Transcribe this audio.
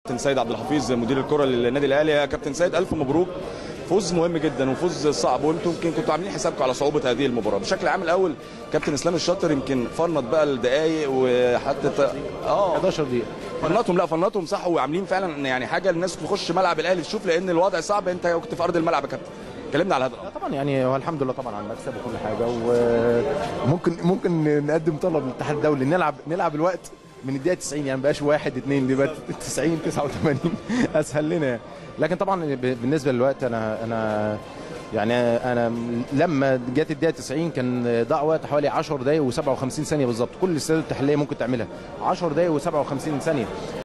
كابتن سيد عبد الحفيظ مدير الكره للنادي الاهلي. يا كابتن سيد الف مبروك، فوز مهم جدا وفوز صعب، وانتم يمكن كنتوا عاملين حسابكم على صعوبه هذه المباراه. بشكل عام الاول كابتن اسلام الشاطر يمكن فنط بقى الدقائق وحتى 11 دقيقه فنطهم صح، وعاملين فعلا يعني حاجه الناس تخش ملعب الاهلي تشوف، لان الوضع صعب. انت كنت في ارض الملعب يا كابتن، كلمنا على هذا. طبعا يعني هو الحمد لله طبعا على المكسب وكل حاجه، وممكن نقدم طلب للاتحاد الدولي نلعب الوقت من الدقيقه 90، يعني ما بقاش 1 2 دي بقت 90 89 اسهل لنا يعني. لكن طبعا بالنسبه للوقت انا لما جت الدقيقه 90 كان ضاع وقت حوالي 10 دقائق و57 ثانيه بالظبط. كل الاستادات التحليليه ممكن تعملها 10 دقائق و57 ثانيه.